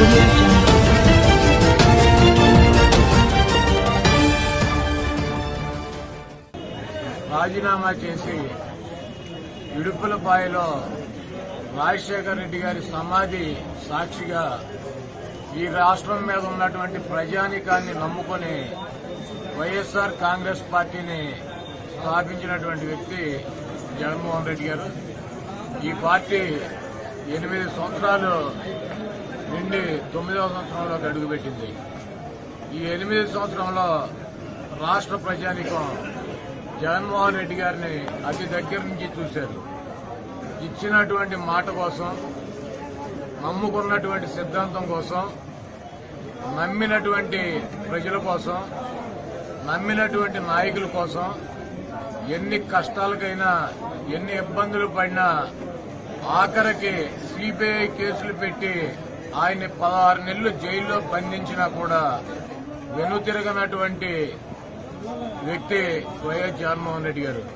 రాజీనామా చేసి ఇడుపులపాయలో రాజశేఖర రెడ్డి గారి సమాధి సాక్షిగా ఈ రాష్ట్రం మీద ఉన్నటువంటి ప్రజానీకాన్ని నమ్ముకొని వైఎస్ఆర్ కాంగ్రెస్ పార్టీని స్థాపించినటువంటి వ్యక్తి జగన్మోహన్ రెడ్డి గారు. ఈ పార్టీ 8 సంవత్సరాలు నుండి 9వ సంవత్సరంలోకి అడుగుపెట్టింది. ఈ 8 సంవత్సరంలో రాష్ట్ర ప్రజానీకం జగన్మోహన్ రెడ్డి గారిని అతి దగ్గర నుంచి చూశారు. ఇచ్చినటువంటి మాట కోసం, నమ్ముకున్నటువంటి సిద్ధాంతం కోసం, నమ్మినటువంటి ప్రజల కోసం, నమ్మినటువంటి నాయకుల కోసం ఎన్ని కష్టాలకైనా, ఎన్ని ఇబ్బందులు పడినా ఆఖరికి సిబిఐ కేసులు పెట్టి ఆయన్ని 16 నెలలు జైల్లో బంధించినా కూడా వెనుతిరగనటువంటి వ్యక్తి వైఎస్ జగన్మోహన్ రెడ్డి గారు.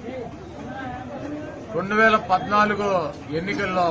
2014 ఎన్నికల్లో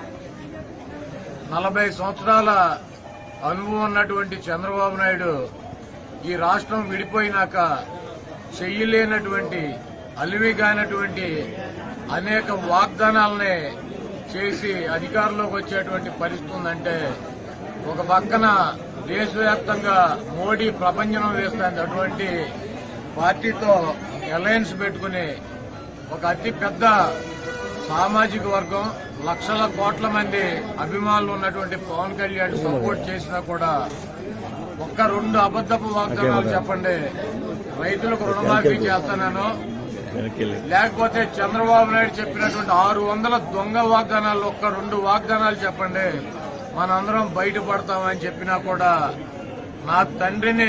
40 సంవత్సరాల అనుభవం ఉన్నటువంటి చంద్రబాబు నాయుడు ఈ రాష్ట్రం విడిపోయినాక చెయ్యలేనటువంటి, అలివిగానటువంటి అనేక వాగ్దానాలనే చేసి అధికారంలోకి వచ్చేటువంటి పరిస్థితి ఉందంటే, ఒక పక్కన దేశవ్యాప్తంగా మోడీ ప్రపంచం వేస్తుంది, అటువంటి పార్టీతో అలయన్స్ పెట్టుకుని ఒక అతి పెద్ద సామాజిక వర్గం, లక్షల కోట్ల మంది అభిమానులు ఉన్నటువంటి పవన్ కళ్యాణ్ సపోర్ట్ చేసినా కూడా ఒక్క 2 అబద్దపు వాగ్దానాలు చెప్పండి. రైతులకు రుణమాఫీ చేస్తానో, లేకపోతే చంద్రబాబు నాయుడు చెప్పినటువంటి 600 దొంగ వాగ్దానాలు ఒక్క 2 వాగ్దానాలు చెప్పండి, మనందరం బయటపడతామని చెప్పినా కూడా నా తండ్రిని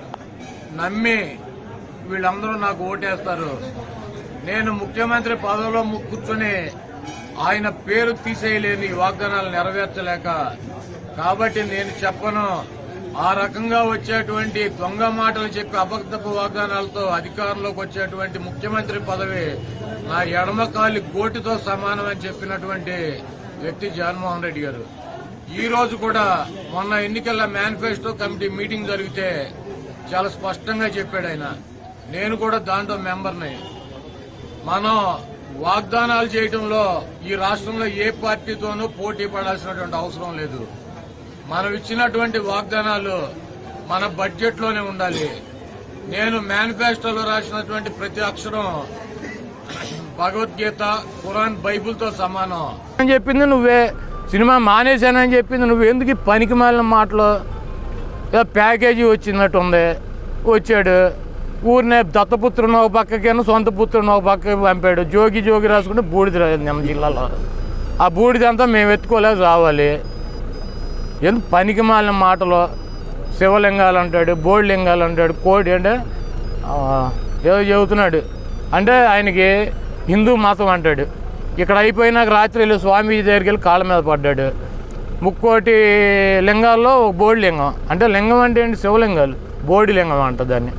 నమ్మి వీళ్ళందరూ నాకు ఓటేస్తారు. నేను ముఖ్యమంత్రి పదవిలో కూర్చొని ఆయన పేరు తీసేయలేని ఈ వాగ్దానాలు నెరవేర్చలేక, కాబట్టి నేను చెప్పను. ఆ రకంగా వచ్చేటువంటి దొంగ మాటలు చెప్పి అబద్ధపు వాగ్దానాలతో అధికారంలోకి వచ్చేటువంటి ముఖ్యమంత్రి పదవి నా ఎడమకాలి గోటితో సమానమని చెప్పినటువంటి వ్యక్తి జగన్మోహన్ రెడ్డి గారు. ఈ రోజు కూడా మొన్న ఎన్నికల మేనిఫెస్టో కమిటీ మీటింగ్ జరిగితే చాలా స్పష్టంగా చెప్పాడు ఆయన. నేను కూడా దాంట్లో మెంబర్ని. మనం వాగ్దానాలు చేయడంలో ఈ రాష్ట్రంలో ఏ పార్టీతోనూ పోటీ పడాల్సినటువంటి అవసరం లేదు. మనం ఇచ్చినటువంటి వాగ్దానాలు మన బడ్జెట్లోనే ఉండాలి. నేను మేనిఫెస్టోలో రాసినటువంటి ప్రతి అక్షరం భగవద్గీత, ఖురాన్, బైబుల్తో సమానం అని చెప్పింది నువ్వే. సినిమా మానేశానని చెప్పింది నువ్వు. ఎందుకు పనికి మాలిన మాటలు? ప్యాకేజీ వచ్చినట్టు ఉంది, వచ్చాడు. ఊరినే దత్తపుత్రుని ఒక పక్కకేను, సొంత పుత్రుని ఒక పక్కకి పంపాడు. జోగి రాసుకుంటే బూడిద మన జిల్లాలో. ఆ బూడిదంతా మేము ఎత్తుకోలేదు రావాలి. ఎందుకు పనికి మాలిన మాటలు? శివలింగాలు అంటాడు, బోడి లింగాలు అంటాడు, కోడి అంటే ఏదో చెబుతున్నాడు. అంటే ఆయనకి హిందూ మతం అంటాడు. ఇక్కడ అయిపోయినాక రాత్రి వెళ్ళి స్వామీజీ దగ్గరికి వెళ్ళి కాళ్ళ మీద పడ్డాడు. 30 లింగాల్లో ఒక బోడి లింగం. అంటే లింగం అంటే ఏంటి? శివలింగాలు. బోడి లింగం అంట దాన్ని.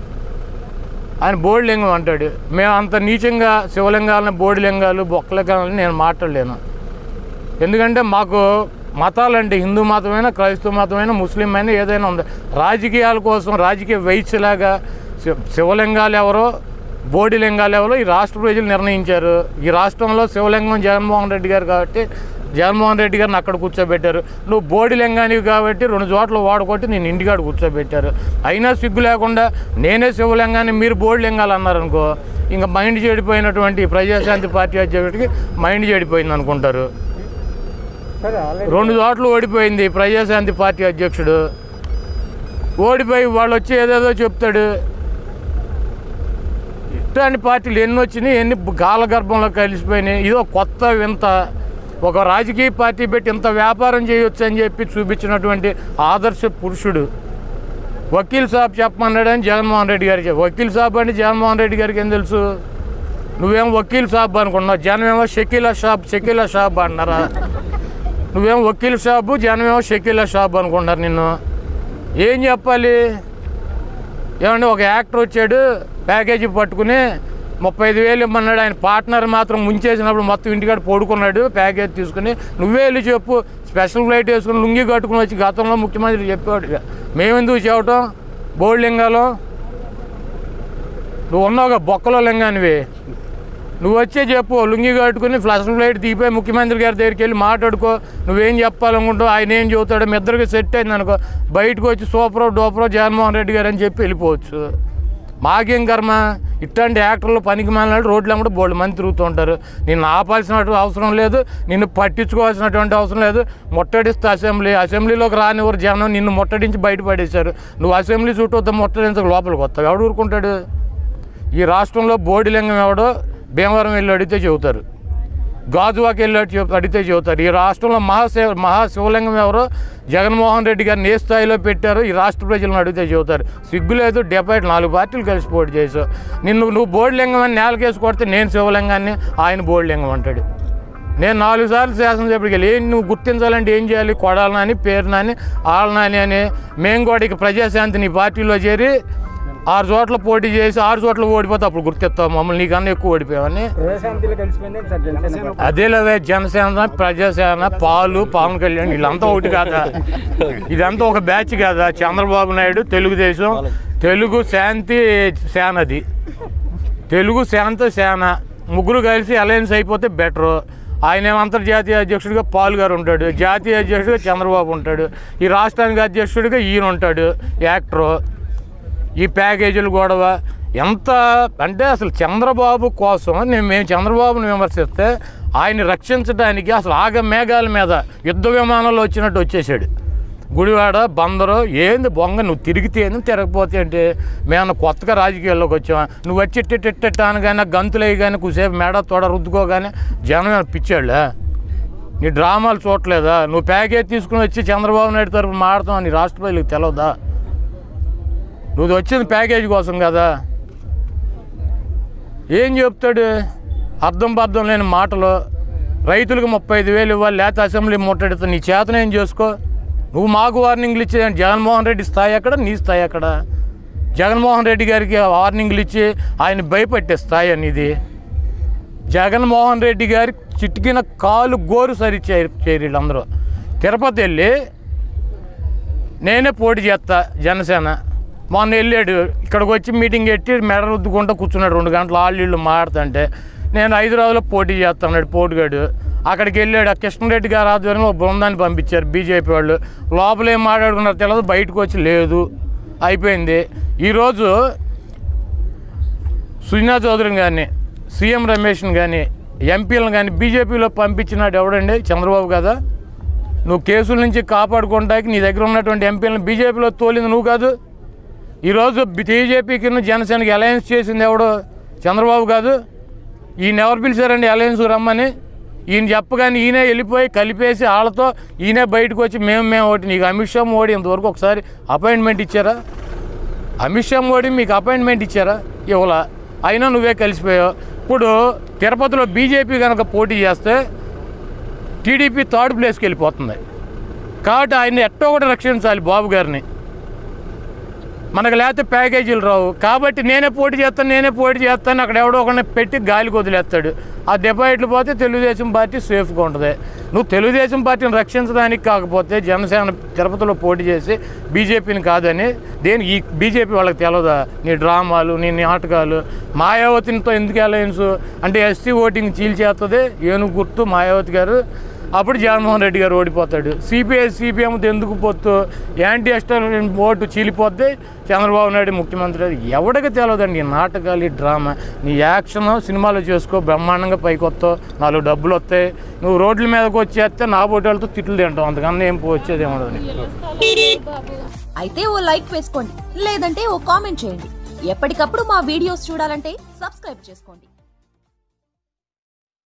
ఆయన బోడి లింగం అంటాడు. మేము అంత నీచంగా శివలింగాలని, బోడి లింగాలు, బొక్కలింగాలని నేను మాట్లాడలేను. ఎందుకంటే మాకు మతాలంటే హిందూ మతమైనా, క్రైస్తవ మతమైనా, ముస్లిం అయినా ఏదైనా ఉంది. రాజకీయాల కోసం రాజకీయ వైశ్యలాగా శివలింగాలు ఎవరో, బోడి లింగాలు ఎవరో ఈ రాష్ట్ర ప్రజలు నిర్ణయించారు. ఈ రాష్ట్రంలో శివలింగం జగన్మోహన్ రెడ్డి గారు కాబట్టి జగన్మోహన్ రెడ్డి గారిని అక్కడ కూర్చోబెట్టారు. నువ్వు బోడి లింగానివి కాబట్టి 2 చోట్ల వాడుకొట్టి నేను ఇంటికాడ కూర్చోబెట్టారు. అయినా సిగ్గు లేకుండా నేనే శివలింగాన్ని మీరు బోడి లింగాలు అన్నారనుకో, ఇంకా మైండ్ చెడిపోయినటువంటి ప్రజాశాంతి పార్టీ అధ్యక్షుడికి మైండ్ చెడిపోయింది అనుకుంటారు. 2 చోట్ల ఓడిపోయింది ప్రజాశాంతి పార్టీ అధ్యక్షుడు. ఓడిపోయి వాళ్ళు వచ్చి ఏదేదో చెప్తాడు. ఇట్లాంటి పార్టీలు ఎన్ని వచ్చినాయి, ఎన్ని గాలగర్భంలో కలిసిపోయినాయి. ఇదో కొత్త వింత. ఒక రాజకీయ పార్టీ పెట్టి ఇంత వ్యాపారం చేయొచ్చు అని చెప్పి చూపించినటువంటి ఆదర్శ పురుషుడు. వకీల్ సాబ్ చెప్పమన్నాడని జగన్మోహన్ రెడ్డి గారికి. వకీల్ సాబ్ అంటే జగన్మోహన్ రెడ్డి గారికి ఏం తెలుసు? నువ్వేం వకీల్ సాబ్ అనుకున్నావు, జనమేమో షకీలా షాబ్ అన్నారా? నువ్వేం వకీల్ షాబు, జనమేమో షకీలా షాబ్ అనుకుంటారు నిన్ను. ఏం చెప్పాలి? ఏమంటే ఒక యాక్టర్ వచ్చాడు ప్యాకేజీ పట్టుకుని 35,000 ఇమ్మన్నాడు. ఆయన పార్ట్నర్ మాత్రం ముంచేసినప్పుడు మొత్తం ఇంటికాడ పడుకున్నాడు ప్యాకేజ్ తీసుకుని. నువ్వే వెళ్ళి చెప్పు స్పెషల్ ఫ్లైట్ వేసుకుని లుంగి కట్టుకుని వచ్చి గతంలో ముఖ్యమంత్రి చెప్పేవాడు. మేమెందుకు చెప్పటం? బోర్డు లింగాలు నువ్వు ఉన్నావుగా బొక్కలో లింగానివి, నువ్వు వచ్చే చెప్పు. లుంగి కట్టుకుని స్పెషల్ ఫ్లైట్ దిగిపోయి ముఖ్యమంత్రి గారి దగ్గరికి వెళ్ళి మాట్లాడుకో. నువ్వేం చెప్పాలనుకుంటావు, ఆయన ఏం చెబుతాడో మీ ఇద్దరికి సెట్ అయింది అనుకో, బయటకు వచ్చి సూపరో డోపరో జగన్మోహన్ రెడ్డి గారు అని చెప్పి వెళ్ళిపోవచ్చు. మాకేం కర్మ? ఇట్లాంటి యాక్టర్లు పనికి మాలినాడు రోడ్లు కూడా బోల్డ్ మంది తిరుగుతూ ఉంటారు. నిన్ను ఆపాల్సిన అవసరం లేదు, నిన్ను పట్టించుకోవాల్సినటువంటి అవసరం లేదు. ముట్టడిస్తే అసెంబ్లీలోకి రానివారు జనం, నిన్ను ముట్టడించి బయటపడేశారు. నువ్వు అసెంబ్లీ చుట్టూ వద్ద ముట్టడించక లోపలికి వస్తావు. ఎవడు ఊరుకుంటాడు? ఈ రాష్ట్రంలో బోడిలింగం ఎవడో భీమవరం వెళ్ళి అడిగితే చెబుతారు, గాజువాకి వెళ్ళి అడిగితే చెబుతారు. ఈ రాష్ట్రంలో మహాశివలింగం ఎవరో జగన్మోహన్ రెడ్డి గారిని ఏ స్థాయిలో పెట్టారో ఈ రాష్ట్ర ప్రజలను అడిగితే చెబుతారు. సిగ్గులేదు. 4 పార్టీలు కలిసి పోటీ చేసావు. నువ్వు బోడిలింగం అని నేలకేసి కొడితే నేను శివలింగాన్ని, ఆయన బోడిలింగం అంటాడు. నేను 4 సార్లు శాసనసభ్యుడికి వెళ్ళి నువ్వు గుర్తించాలంటే ఏం చేయాలి? కొడాలని, పేరు నాని, ఆళ్ళనాని అని. మేము కూడా ఇక ప్రజాశాంతి నీ పార్టీలో చేరి 6 చోట్ల పోటీ చేసి 6 చోట్ల ఓడిపోతే అప్పుడు గుర్తిస్తావు మమ్మల్ని, నీకన్నా ఎక్కువ ఓడిపోయావని. అదేలేవే జనసేన, ప్రజాసేన, పవన్ కళ్యాణ్ వీళ్ళంతా ఒకటి కాదా? ఇదంతా ఒక బ్యాచ్ కాదా? చంద్రబాబు నాయుడు తెలుగుదేశం, తెలుగు శాంతి సేనది, తెలుగు శాంతి సేన ముగ్గురు కలిసి అలయన్స్ అయిపోతే బెటరు. ఆయన అంతర్జాతీయ అధ్యక్షుడిగా పాల్ గారు ఉంటాడు, జాతీయ అధ్యక్షుడిగా చంద్రబాబు ఉంటాడు, ఈ రాష్ట్రానికి అధ్యక్షుడిగా ఈయన ఉంటాడు యాక్టరు. ఈ ప్యాకేజీలు గొడవ ఎంత అంటే అసలు చంద్రబాబు కోసం మేము చంద్రబాబుని విమర్శిస్తే ఆయన్ని రక్షించడానికి అసలు మేఘాల మీద యుద్ధ విమానంలో వచ్చినట్టు వచ్చేసాడు. గుడివాడ బందరు ఏంది బొంగ, నువ్వు తిరిగితే ఏంది తిరగపోతే అంటే మేము కొత్తగా రాజకీయాల్లోకి వచ్చామా? నువ్వు వచ్చి ఇట్టెట్టాను కానీ గంతులయ్యి కానీ కుసేపు మేడ తోడ రుద్దుకోగానే జనం పిచ్చాళ్ళా? నీ డ్రామాలు చూడలేదా? నువ్వు ప్యాకేజ్ తీసుకుని వచ్చి చంద్రబాబు నాయుడు తరఫున మాడతావు నీ రాష్ట్ర ప్రజలకు తెలవదా? నువ్వు వచ్చింది ప్యాకేజీ కోసం కదా. ఏం చెప్తాడు? అర్థం పర్థం లేని మాటలు. రైతులకు 35,000 ఇవ్వాలి, లేకపోతే అసెంబ్లీ ముట్టడితే నీ చేతన ఏం చేసుకో. నువ్వు మాకు వార్నింగ్లు ఇచ్చే జగన్మోహన్ రెడ్డి స్థాయి ఎక్కడ, నీ స్థాయి ఎక్కడ? జగన్మోహన్ రెడ్డి గారికి వార్నింగ్లు ఇచ్చి ఆయన భయపెట్టే స్థాయి అనేది. జగన్మోహన్ రెడ్డి గారి చిటికిన కాలు గోరు సరి చేయరు వీళ్ళందరూ. తిరుపతి వెళ్ళి నేనే పోటీ చేస్తా జనసేన మొన్న వెళ్ళాడు, ఇక్కడికి వచ్చి మీటింగ్ పెట్టి మెడ రుద్దుకుంటూ కూర్చున్నాడు 2 గంటలు ఆళ్ళు మాడుతుంటే. నేను హైదరాబాద్లో పోటీ చేస్తున్నాడు పోటీగాడు. అక్కడికి వెళ్ళాడు, ఆ కృష్ణారెడ్డి గారు ఆధ్వర్యంలో ఒక బృందాన్ని పంపించారు బీజేపీ వాళ్ళు. లోపల ఏం మాట్లాడుకున్నారో తెలియదు, బయటకు వచ్చి లేదు, అయిపోయింది. ఈరోజు సుజనా చౌదరిని కానీ, సీఎం రమేష్ని కానీ, ఎంపీలను కానీ బీజేపీలో పంపించినాడు ఎవడండి? చంద్రబాబు కదా. నువ్వు కేసుల నుంచి కాపాడుకోవడానికి నీ దగ్గర ఉన్నటువంటి ఎంపీలను బీజేపీలో తోలింది నువ్వు కాదు. ఈరోజు బీజేపీకి జనసేనకి అలయన్స్ చేసింది ఎవడు? చంద్రబాబు కాదు. ఈయన ఎవరు పిలిచారండి అలయన్స్ రమ్మని? ఈయన చెప్పగానే ఈయనే వెళ్ళిపోయి కలిపేసి వాళ్ళతో ఈయనే బయటకు వచ్చి మేము ఒకటి. నీకు అమిత్ షా మోడీ ఇంతవరకు ఒకసారి అపాయింట్మెంట్ ఇచ్చారా? అమిత్ షా మోడీ మీకు అపాయింట్మెంట్ ఇచ్చారా? ఇవ్వలా. అయినా నువ్వే కలిసిపోయావు. ఇప్పుడు తిరుపతిలో బీజేపీ కనుక పోటీ చేస్తే టీడీపీ 3rd ప్లేస్కి వెళ్ళిపోతుంది. కాబట్టి ఆయన్ని ఎట్టో ఒకటి రక్షించాలి బాబు గారిని. మనకు లేకపోతే ప్యాకేజీలు రావు. కాబట్టి నేనే పోటీ చేస్తాను అక్కడ ఎవడో ఒకరిని పెట్టి గాలికి వదిలేస్తాడు. ఆ డిపాజిట్లు పోతే తెలుగుదేశం పార్టీ సేఫ్గా ఉంటుంది. నువ్వు తెలుగుదేశం పార్టీని రక్షించడానికి కాకపోతే జనసేన తిరుపతిలో పోటీ చేసి బీజేపీని కాదని ఈ బీజేపీ వాళ్ళకి తెలియదా? నీ డ్రామాలు, నీ నాటకాలు. మాయావతితో ఎందుకు అలయన్స్ అంటే ఎస్సీ ఓటింగ్ చీల్చేస్తుంది ఏనుగు గుర్తు మాయావతి గారు. అప్పుడు జగన్మోహన్ రెడ్డి గారు ఓడిపోతాడు. సిపిఎంతో ఎందుకు పొత్తు? యాంటీ ఎస్టల్ ఓటు చీలిపోతే చంద్రబాబు నాయుడు ముఖ్యమంత్రి. ఎవడికి తెలియదండి ఈ నాటకాలు, ఈ డ్రామా. నీ యాక్షన్ సినిమాలు చేసుకో, బ్రహ్మాండంగా పైకి వస్తావు, 4 డబ్బులు వస్తాయి. నువ్వు రోడ్ల మీదకి వచ్చేస్తే నా పోటీలతో తిట్లు తింటావు, అంతకన్నా ఏం వచ్చేది ఏమని. అయితే ఓ లైక్ వేసుకోండి, లేదంటే ఓ కామెంట్ చేయండి. ఎప్పటికప్పుడు మా వీడియోస్ చూడాలంటే సబ్స్క్రైబ్ చేసుకోండి.